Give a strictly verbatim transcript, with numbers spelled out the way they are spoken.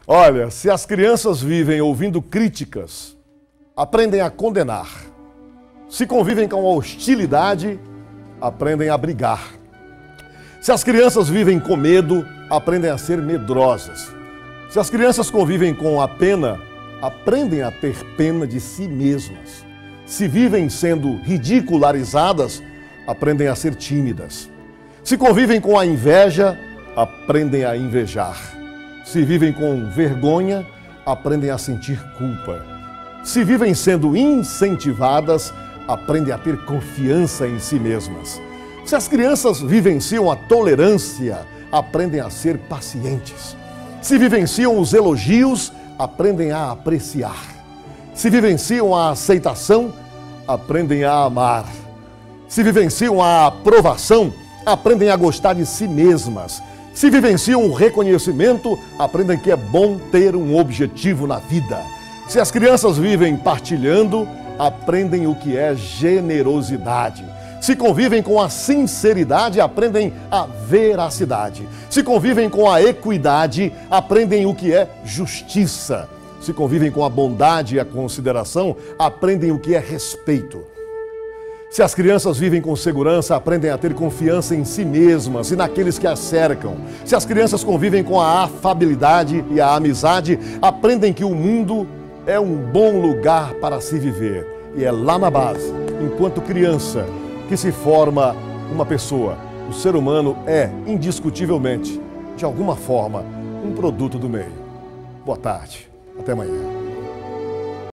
Olha, se as crianças vivem ouvindo críticas, aprendem a condenar. Se convivem com a hostilidade, aprendem a brigar. Se as crianças vivem com medo, aprendem a ser medrosas. Se as crianças convivem com a pena, aprendem a ter pena de si mesmas. Se vivem sendo ridicularizadas, aprendem a ser tímidas. Se convivem com a inveja, aprendem a invejar. Se vivem com vergonha, aprendem a sentir culpa. Se vivem sendo incentivadas, aprendem a ter confiança em si mesmas. Se as crianças vivenciam a tolerância, aprendem a ser pacientes. Se vivenciam os elogios, aprendem a apreciar. Se vivenciam a aceitação, aprendem a amar. Se vivenciam a aprovação, aprendem a gostar de si mesmas. Se vivenciam o reconhecimento, aprendem que é bom ter um objetivo na vida. Se as crianças vivem partilhando, aprendem o que é generosidade. Se convivem com a sinceridade, aprendem a veracidade. Se convivem com a equidade, aprendem o que é justiça. Se convivem com a bondade e a consideração, aprendem o que é respeito. Se as crianças vivem com segurança, aprendem a ter confiança em si mesmas e naqueles que as cercam. Se as crianças convivem com a afabilidade e a amizade, aprendem que o mundo é um bom lugar para se viver. E é lá na base, enquanto criança, que se forma uma pessoa. O ser humano é, indiscutivelmente, de alguma forma, um produto do meio. Boa tarde. Até amanhã.